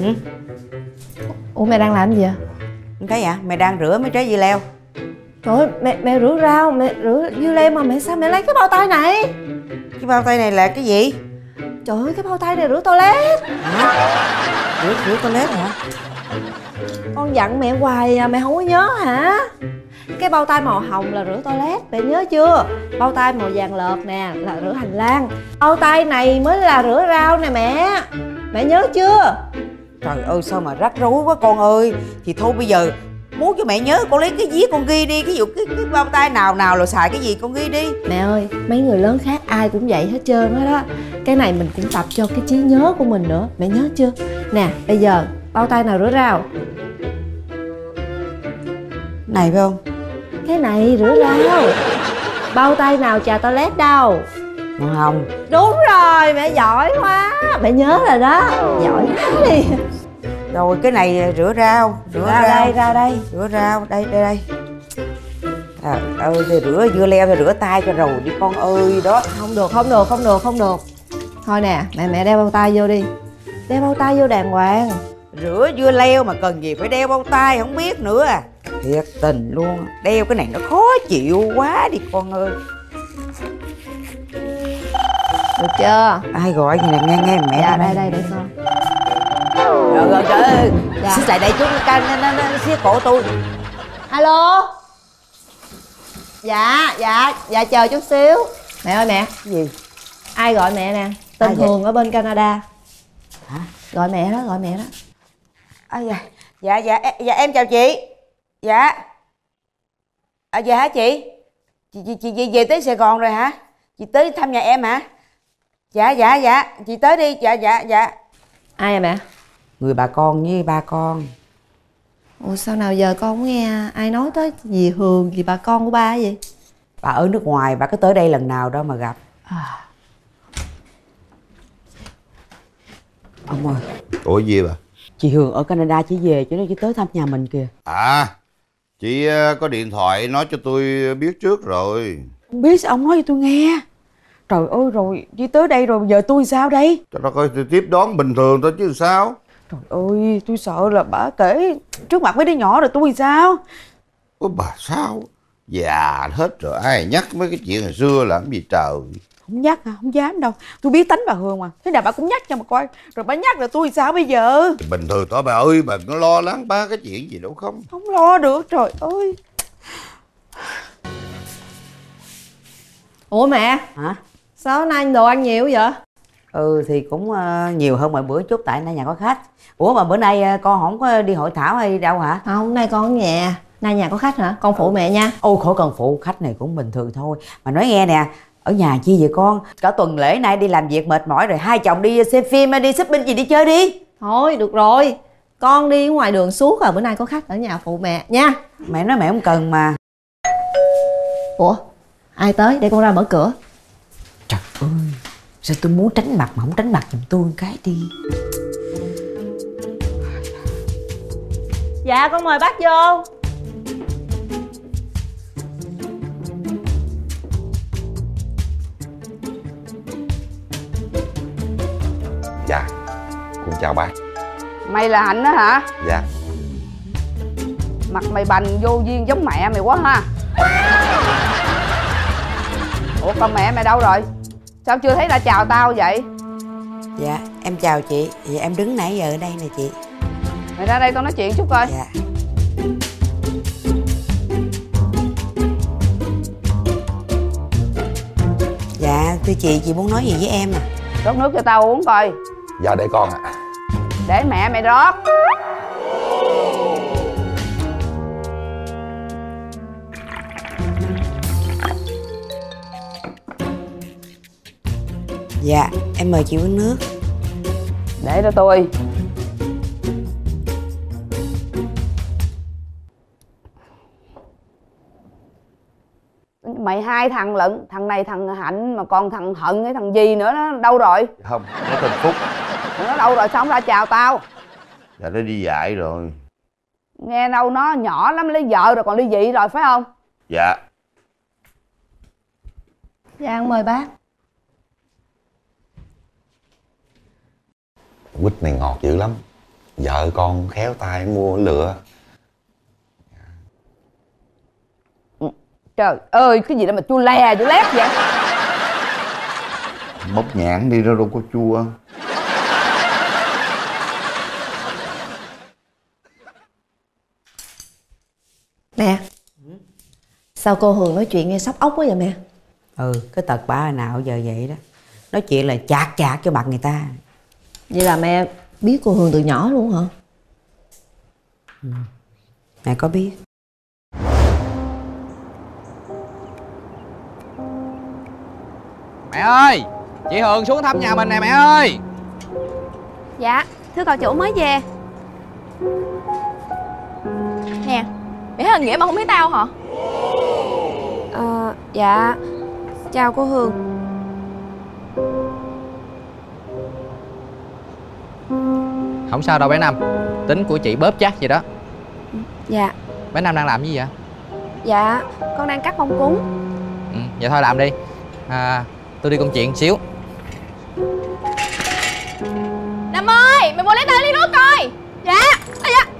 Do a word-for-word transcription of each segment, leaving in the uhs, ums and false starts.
Ừ. Ủa mẹ đang làm gì vậy? Không thấy à? Mẹ đang rửa mấy trái dưa leo. Trời ơi, mẹ, mẹ rửa rau, mẹ rửa dưa leo mà mẹ sao mẹ lấy cái bao tay này? Cái bao tay này là cái gì? Trời ơi, cái bao tay này rửa toilet. Hả? Rửa, rửa toilet hả? Con dặn mẹ hoài à, mẹ không có nhớ hả? Cái bao tay màu hồng là rửa toilet, mẹ nhớ chưa? Bao tay màu vàng lợt nè là rửa hành lang. Bao tay này mới là rửa rau nè mẹ. Mẹ nhớ chưa? Trời ơi sao mà rắc rối quá con ơi. Thì thôi bây giờ muốn cho mẹ nhớ con lấy cái viết con ghi đi. Cái dụ cái, cái bao tay nào nào là xài cái gì con ghi đi. Mẹ ơi, mấy người lớn khác ai cũng vậy hết trơn hết đó. Cái này mình cũng tập cho cái trí nhớ của mình nữa. Mẹ nhớ chưa? Nè, bây giờ bao tay nào rửa rau? Này phải không? Cái này rửa rau. Bao tay nào chà toilet đâu? Màu hồng. Đúng rồi, mẹ giỏi quá. Mẹ nhớ rồi đó. Giỏi quá đi. Rồi cái này rửa rau. Rửa ra rau. đây, ra đây. Rửa rau, đây, đây, đây. Trời ơi, thì rửa dưa leo thì rửa tay cho rồi đi con ơi đó. Không được, không được, không được, không được. Thôi nè, mẹ mẹ đeo bao tay vô đi. Đeo bao tay vô đàng hoàng. Rửa dưa leo mà cần gì phải đeo bao tay không biết nữa à. Thiệt tình luôn. Đeo cái này nó khó chịu quá đi con ơi. Được chưa? Ai gọi gì nè, nghe nghe mẹ. Dạ đây đây để con. Rồi rồi trời ơi. Dạ. Xích lại đây chút nó, nó, nó, nó xía cổ tôi. Alo. Dạ, dạ, dạ chờ chút xíu. Mẹ ơi mẹ. Cái gì? Ai gọi mẹ nè? Tên Thường ở bên Canada. Hả? Gọi mẹ đó, gọi mẹ đó. À, dạ, dạ, dạ, dạ em chào chị. Dạ. À, dạ hả chị? Chị, chị, chị, chị về tới Sài Gòn rồi hả? Chị tới thăm nhà em hả? Dạ, dạ, dạ, chị tới đi, dạ, dạ, dạ. Ai à mẹ? Người bà con với ba con. Ủa sao nào giờ con không nghe ai nói tới dì Hường, dì bà con của ba vậy? Bà ở nước ngoài, bà có tới đây lần nào đâu mà gặp. À. Ông ơi. Ủa gì bà? Chị Hường ở Canada chỉ về cho nên chị tới thăm nhà mình kìa. À, chị có điện thoại nói cho tôi biết trước rồi. Không biết sao ông nói cho tôi nghe. Trời ơi rồi, chị tới đây rồi giờ tôi sao đây? Cho nó coi tiếp đón bình thường thôi chứ sao. Trời ơi, tôi sợ là bà kể trước mặt mấy đứa nhỏ rồi tôi sao? Ủa bà sao? Già hết rồi, ai nhắc mấy cái chuyện hồi xưa làm gì trời. Không nhắc hả? Không dám đâu. Tôi biết tính bà Hường mà. Thế nào bà cũng nhắc cho mà coi. Rồi bà nhắc rồi tôi sao bây giờ? Bình thường thôi bà ơi, bà có lo lắng ba cái chuyện gì đâu không? Không lo được, trời ơi. Ủa mẹ? Hả? Sao hôm nay đồ ăn nhiều vậy? Ừ thì cũng uh, nhiều hơn mọi bữa chút tại nay nhà có khách. Ủa mà bữa nay uh, con không có đi hội thảo hay đâu hả? À, hôm nay con ở nhà. Nay nhà có khách hả? Con phụ mẹ nha. Ôi khỏi cần phụ, khách này cũng bình thường thôi. Mà nói nghe nè, ở nhà chi vậy con? Cả tuần lễ nay đi làm việc mệt mỏi rồi, hai chồng đi xem phim, đi shopping gì đi chơi đi. Thôi được rồi. Con đi ngoài đường suốt rồi, bữa nay có khách ở nhà phụ mẹ nha. Mẹ nói mẹ không cần mà. Ủa? Ai tới? Để con ra mở cửa. Trời ơi, sao tôi muốn tránh mặt mà không tránh mặt giùm tôi một cái đi. Dạ con mời bác vô. Dạ, con chào bác. Mày là Hạnh đó hả? Dạ. Mặt mày bành vô duyên giống mẹ mày quá ha. Ủa con mẹ mày đâu rồi? Sao chưa thấy đã chào tao vậy? Dạ, em chào chị. Dạ em đứng nãy giờ ở đây nè chị. Mày ra đây tao nói chuyện chút coi. Dạ. Dạ, thưa chị, chị muốn nói gì với em à? Rót nước cho tao uống coi. Dạ để con ạ. Để mẹ mày rót. Dạ, em mời chị uống nước. Để cho tôi. Mày hai thằng lận. Thằng này thằng Hạnh mà còn thằng Hận hay thằng gì nữa nó đâu rồi? Không, nó tên Phúc. Nó đâu rồi sao không ra chào tao? Dạ nó đi dạy rồi. Nghe đâu nó nhỏ lắm, lấy vợ rồi còn ly dị rồi phải không? Dạ. Dạ mời bác. Quýt này ngọt dữ lắm. Vợ con khéo tay mua lựa. Trời ơi, cái gì đó mà chua le chua lét vậy? Bóc nhãn đi, nó đâu có chua. Nè, sao cô Hường nói chuyện nghe sóc ốc quá vậy mẹ? Ừ, cái tật bả hồi nào giờ vậy đó. Nói chuyện là chạc chạc cho mặt người ta. Vậy là mẹ biết cô Hường từ nhỏ luôn hả? Ừ. Mẹ có biết. Mẹ ơi, chị Hường xuống thăm nhà mình nè mẹ ơi. Dạ, thưa cậu chủ mới về. Nè, mẹ thấy anh Nghĩa mà không thấy tao hả? Ờ, dạ. Chào cô Hường. Không sao đâu bé Năm, tính của chị bóp chắc vậy đó. Dạ. Bé Năm đang làm gì vậy? Dạ, con đang cắt bông cúng. Ừ, vậy thôi làm đi. À, tôi đi công chuyện xíu. Năm ơi, mày mua lấy tao ly nước coi. Dạ. À, dạ.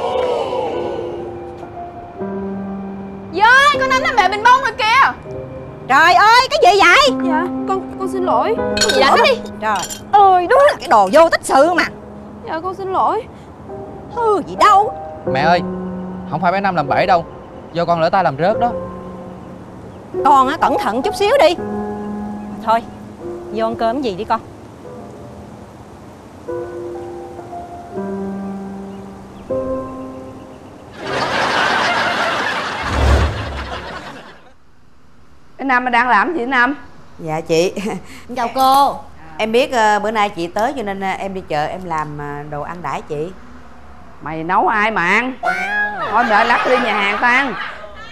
Dơi, con Năm nó bể bình bông rồi kìa. Trời ơi, cái gì vậy? Dạ, con con xin lỗi. Con gì đánh nó đi. Trời ơi, đó là cái đồ vô tích sự mà. Dạ, con xin lỗi. Hư gì đâu. Mẹ ơi, không phải bé Năm làm bể đâu, do con lỡ tay làm rớt đó. Con á, cẩn thận chút xíu đi. Thôi, vô ăn cơm gì đi con. Cái Năm mà đang làm gì Năm? Dạ chị. Chào cô. Em biết uh, bữa nay chị tới cho nên uh, em đi chợ em làm uh, đồ ăn đãi chị. Mày nấu ai mà ăn? Thôi đợi lát đi nhà hàng tao ăn.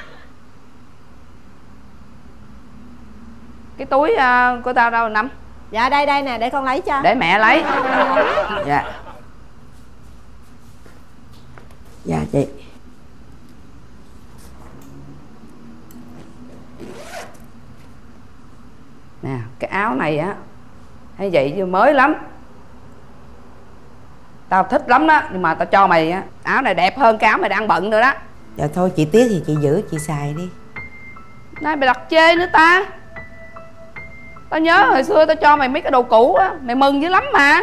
Cái túi uh, của tao đâu rồi Năm? Dạ đây đây nè, để con lấy cho. Để mẹ lấy. Dạ. Dạ chị. Nè, cái áo này á hay vậy chứ mới lắm. Tao thích lắm đó, nhưng mà tao cho mày á, áo này đẹp hơn cái áo mày đang bận nữa đó. Dạ thôi chị tiếc thì chị giữ chị xài đi. Nay mày đặt chê nữa ta. Tao nhớ hồi xưa tao cho mày mấy cái đồ cũ á, mày mừng dữ lắm mà.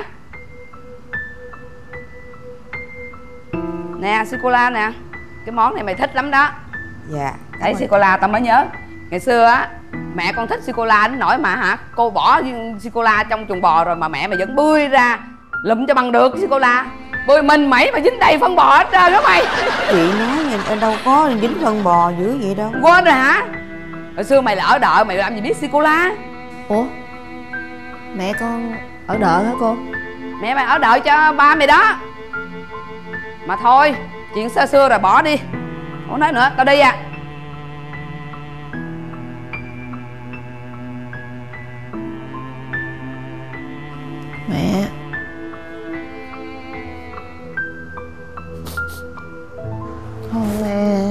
Nè, sô-cô-la nè. Cái món này mày thích lắm đó. Dạ. Thấy sô-cô-la tao mới nhớ. Ngày xưa á, mẹ con thích sô-cô-la đến nỗi mà hả, cô bỏ sô-cô-la trong chuồng bò rồi mà mẹ mày vẫn bươi ra lụm cho bằng được sô-cô-la. Bươi mình mẩy mà dính đầy phân bò hết trơn đó mày. Chị nói nhìn đâu có dính phân bò dữ vậy đâu. Quên rồi hả? Hồi xưa mày lỡ đợi mày làm gì biết sô-cô-la. Ủa, mẹ con ở đợ hả cô? Mẹ mày ở đợi cho ba mày đó. Mà thôi, chuyện xưa xưa rồi bỏ đi. Không nói nữa, tao đi à. Mẹ. Thôi mẹ.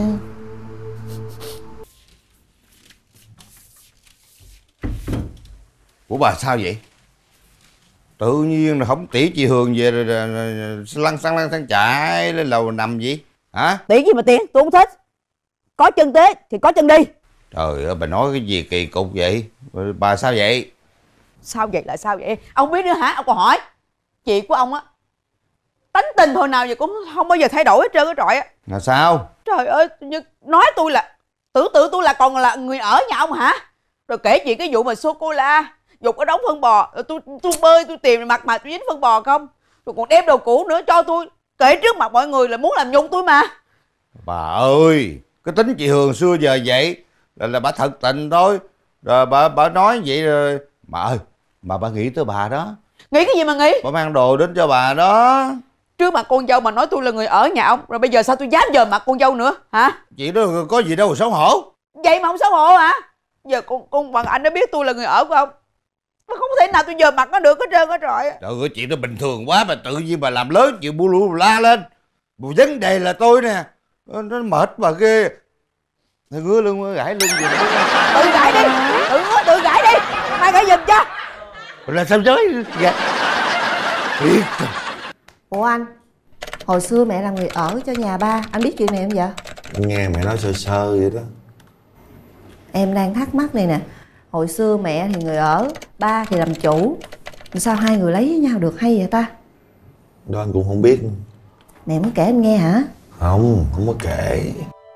Của bà sao vậy? Tự nhiên là không tỉ chị Hường về rồi, rồi, rồi, rồi lăn xăng lăn xăng chạy lên lầu nằm gì? Hả? Tiện gì mà tiện, tôi không thích. Có chân tế thì có chân đi. Trời ơi, bà nói cái gì kỳ cục vậy? Bà sao vậy? Sao vậy là sao vậy? Ông biết nữa hả? Ông còn hỏi. Chị của ông á, tánh tình hồi nào giờ cũng không bao giờ thay đổi hết trơn á trọi á. Là sao? Trời ơi, như nói tôi là tưởng tượng tôi là còn là người ở nhà ông hả? Rồi kể chuyện cái vụ mà sô-cô-la dục ở đống phân bò, rồi tôi tôi bơi tôi tìm mặt mà tôi dính phân bò không, rồi còn đem đồ cũ nữa cho tôi kể trước mặt mọi người là muốn làm nhục tôi mà. Bà ơi, cái tính chị Hường xưa giờ vậy là là bà thật tình thôi. Rồi bà bà nói vậy rồi. Mà ơi, mà bà nghĩ tới bà đó. Nghĩ cái gì mà nghĩ? Bà mang đồ đến cho bà đó. Trước mặt con dâu mà nói tôi là người ở nhà ông, rồi bây giờ sao tôi dám dòm mặt con dâu nữa hả? Chị đó có gì đâu mà xấu hổ. Vậy mà không xấu hổ hả? Giờ con con bằng anh nó biết tôi là người ở của ông, nó không thể nào tôi dòm mặt nó được hết trơn á trời. Trời ơi, chuyện đó bình thường quá mà tự nhiên bà làm lớn chuyện bu lu la lên. Vấn đề là tôi nè, nó mệt bà ghê. Nó ngứa lưng gãi lưng gì đó. Tự gãi đi, tự ngứa tự gãi đi, mai gãi giùm cho. Là sao giới gãi. Thiệt. Ủa anh, Hồi xưa mẹ là người ở cho nhà ba. Anh biết chuyện này không vậy? Nghe mẹ nói sơ sơ vậy đó. Em đang thắc mắc này nè. Hồi xưa mẹ thì người ở, ba thì làm chủ. Sao hai người lấy với nhau được hay vậy ta? Đó anh cũng không biết. Mẹ muốn kể anh nghe hả? Không, không có kể.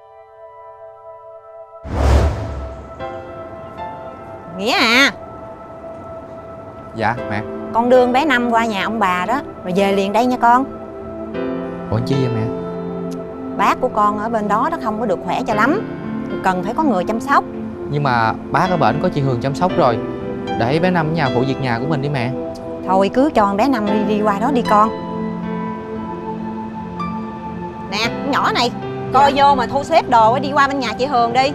Nghĩa à, Dạ mẹ. con đưa con bé Năm qua nhà ông bà đó, rồi về liền đây nha con. Ủa chi vậy mẹ? Bác của con ở bên đó nó không có được khỏe cho lắm, cần phải có người chăm sóc. Nhưng mà bác ở bển có chị Hường chăm sóc rồi. Để bé Năm ở nhà phụ việc nhà của mình đi mẹ. Thôi cứ cho con bé Năm đi, đi qua đó đi con. Nè, con nhỏ này, coi vô mà thu xếp đồ đi qua bên nhà chị Hường đi.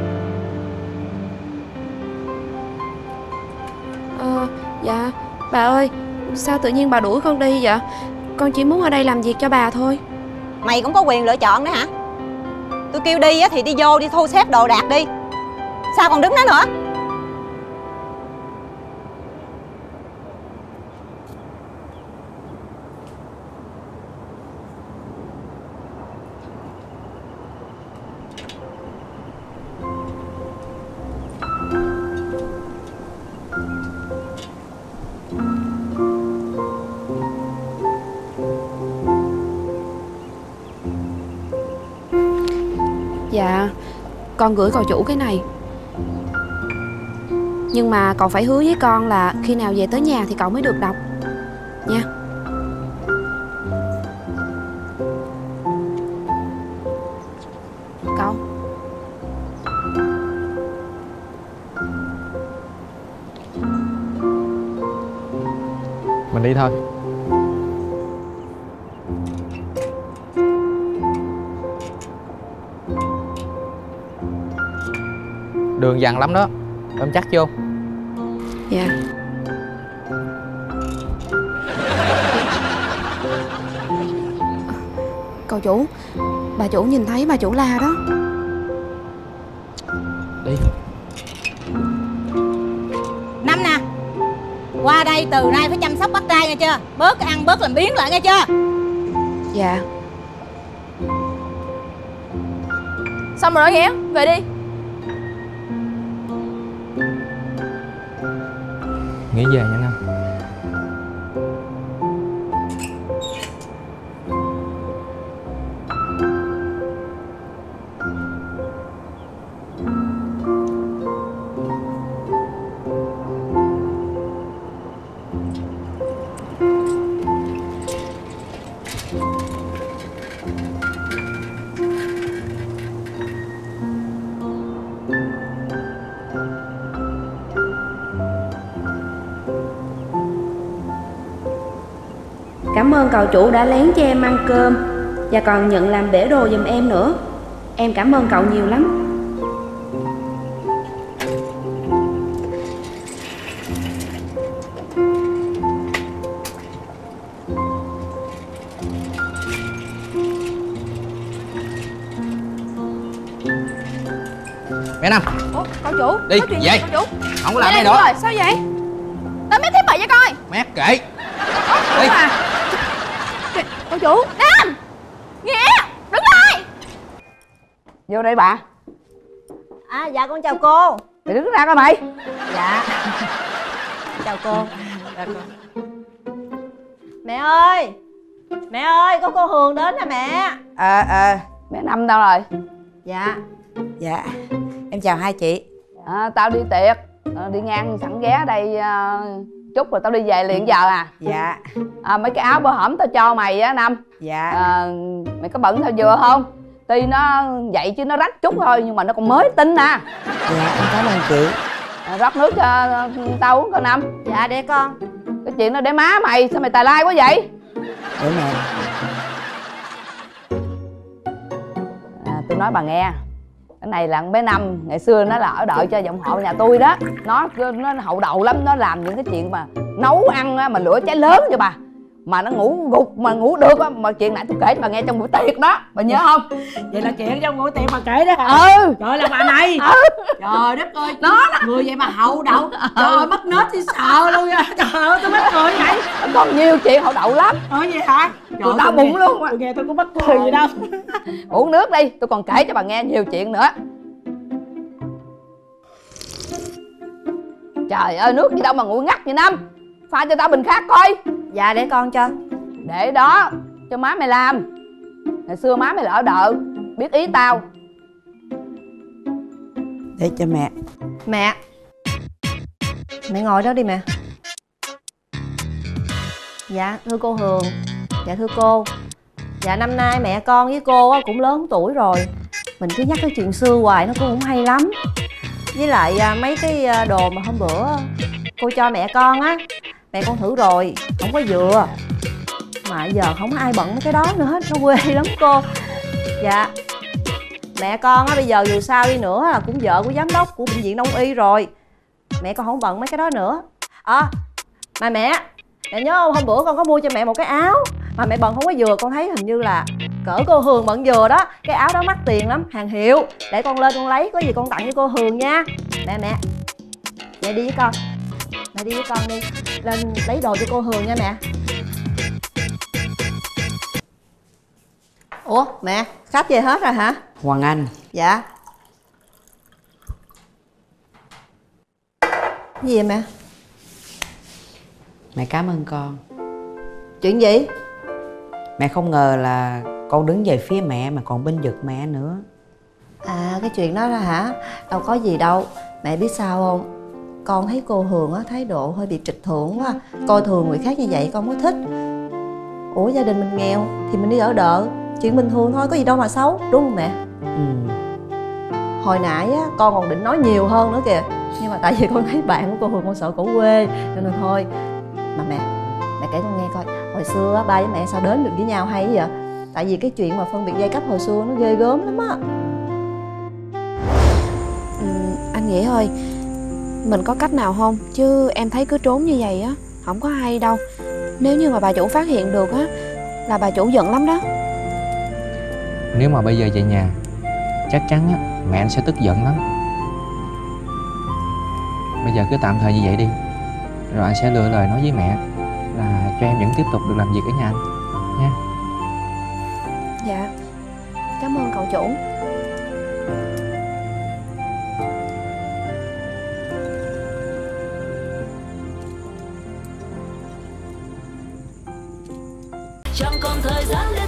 Ờ, dạ, bà ơi, sao tự nhiên bà đuổi con đi vậy? Con chỉ muốn ở đây làm việc cho bà thôi. Mày cũng có quyền lựa chọn đó hả? Tôi kêu đi á thì đi vô đi thu xếp đồ đạc đi. Sao còn đứng đó nữa? Dạ, con gửi cậu chủ cái này. Nhưng mà cậu phải hứa với con là khi nào về tới nhà thì cậu mới được đọc nha. Cậu. Mình đi thôi. Đường dằn lắm đó, ôm chắc vô. Dạ. Cậu chủ, bà chủ nhìn thấy bà chủ la đó. Đi. Năm nè, qua đây từ nay phải chăm sóc bác trai nghe chưa? Bớt cái ăn bớt làm biếng lại nghe chưa? Dạ. Xong rồi đó Nghĩa, về đi. Nghĩ về nha Năm. Cảm ơn cậu chủ đã lén cho em ăn cơm và còn nhận làm để đồ giùm em nữa. Em cảm ơn cậu nhiều lắm. Bé Năm. Ủa, cậu chủ, Đi, có chuyện gì về. cậu chủ? Không có làm Đây đây nữa. rồi, sao vậy? Nói mấy thiết bậy cho coi. Mét kệ. Đi. À. Cậu chủ, Nam, Nghĩa, đứng lại. Vô đây bà. À dạ con chào cô. Mày đứng ra coi mày. Dạ. Chào cô. Dạ cô. Mẹ ơi, mẹ ơi, có cô Hường đến nè mẹ. Ờ ờ Bé Năm đâu rồi? Dạ. Dạ em chào hai chị. À, tao đi tiệc, à, đi ngang sẵn ghé đây à, chút rồi tao đi về liền giờ à. Dạ. À, mấy cái áo bữa hổm tao cho mày á Năm. Dạ. À, mày có bận theo vừa không? Tuy nó vậy chứ nó rách chút thôi nhưng mà nó còn mới tinh nè. Dạ em cảm ơn chị. À, rót nước cho tao uống coi Năm. Dạ để con. Cái chuyện đó để má mày, sao mày tài lai quá vậy? Để mẹ. À, tôi nói bà nghe, cái này là con bé Năm, ngày xưa nó là ở đợi cho dòng họ nhà tôi đó. Nó nó hậu đậu lắm, nó làm những cái chuyện mà nấu ăn á, mà lửa cháy lớn cho bà. Mà nó ngủ gục mà ngủ được á. Mà chuyện nãy tôi kể cho bà nghe trong buổi tiệc đó, bà nhớ không? Vậy là chuyện trong buổi tiệc mà kể đó hả? Ừ. Trời là bà này. Ừ. Trời đất ơi, Nó đó. người vậy mà hậu đậu. Trời ơi, mất nết thì sợ luôn nha. Trời ơi, tôi mất cười vậy. Còn nhiều chuyện hậu đậu lắm. Ủa vậy hả? Tôi đau bụng luôn á. Tôi nghe tôi có mắc cười gì đâu. Uống nước đi, tôi còn kể cho bà nghe nhiều chuyện nữa. Trời ơi, nước gì đâu mà nguội ngắt vậy Năm. Pha cho tao bình khác coi. Dạ để con cho. Để đó, cho má mày làm. Ngày xưa má mày lỡ đợ, biết ý tao. Để cho mẹ. Mẹ, mẹ ngồi đó đi mẹ. Dạ thưa cô Hường. Dạ thưa cô. Dạ năm nay mẹ con với cô cũng lớn tuổi rồi, mình cứ nhắc cái chuyện xưa hoài nó cũng không hay lắm. Với lại mấy cái đồ mà hôm bữa cô cho mẹ con á, mẹ con thử rồi, không có vừa. Mà giờ không có ai bận mấy cái đó nữa hết, nó quê lắm cô. Dạ mẹ con á bây giờ dù sao đi nữa là cũng vợ của giám đốc của bệnh viện Đông Y rồi, mẹ con không bận mấy cái đó nữa. À mà mẹ, mẹ nhớ không, hôm bữa con có mua cho mẹ một cái áo mà mẹ bận không có vừa, con thấy hình như là cỡ cô Hường bận vừa đó. Cái áo đó mắc tiền lắm, hàng hiệu. Để con lên con lấy, có gì con tặng cho cô Hường nha. Mẹ mẹ mẹ đi với con, mẹ đi với con đi, lên lấy đồ cho cô Hường nha mẹ. Ủa mẹ, khách về hết rồi hả? Hoàng Anh. Dạ. Gì vậy mẹ? Mẹ cảm ơn con. Chuyện gì? Mẹ không ngờ là con đứng về phía mẹ mà còn bênh vực mẹ nữa. À cái chuyện đó là hả? Đâu có gì đâu. Mẹ biết sao không? Con thấy cô Hường á, thái độ hơi bị trịch thượng quá. Coi thường người khác như vậy con không có thích. Ủa gia đình mình nghèo thì mình đi ở đợ, chuyện bình thường thôi, có gì đâu mà xấu, đúng không mẹ? Ừ. Hồi nãy á, con còn định nói nhiều hơn nữa kìa, nhưng mà tại vì con thấy bạn của cô Hường con sợ cổ quê cho nên thôi. Mà mẹ, mẹ kể con nghe coi, hồi xưa á, ba với mẹ sao đến được với nhau hay vậy? Tại vì cái chuyện mà phân biệt giai cấp hồi xưa nó ghê gớm lắm á. ừ, Anh Nghĩa ơi, mình có cách nào không? Chứ em thấy cứ trốn như vậy á không có hay đâu. Nếu như mà bà chủ phát hiện được á là bà chủ giận lắm đó. Nếu mà bây giờ về nhà chắc chắn á mẹ anh sẽ tức giận lắm. Bây giờ cứ tạm thời như vậy đi, rồi anh sẽ lựa lời nói với mẹ là cho em vẫn tiếp tục được làm việc ở nhà anh nha. Dạ, cảm ơn cậu chủ. Chẳng còn thời gian để